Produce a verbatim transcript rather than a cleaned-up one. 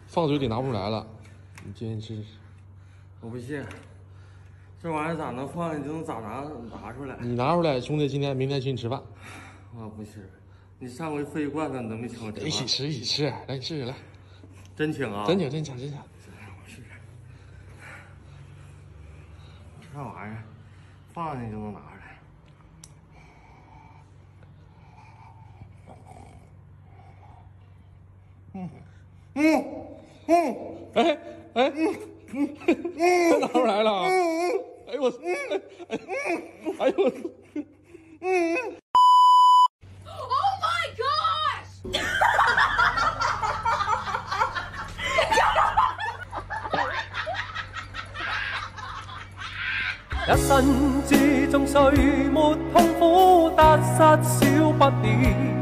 放嘴里拿不出来了，你今天吃？ 我不信，这玩意儿咋能放下就能咋拿拿出来？ 你拿出来，兄弟，今天明天请你吃饭。 我不信，你上回喝一罐子你都没请我吃饭。 一起吃，一起吃，来，你试试来。 真请啊！ 真请，真请，真请。 我试试。这玩意儿放下就能拿出来。 嗯嗯嗯， 哎哎嗯嗯嗯，拿出来了！哎呦我，哎哎呦我，嗯 ！Oh my gosh！ 一生之中，誰沒痛苦得失少不了。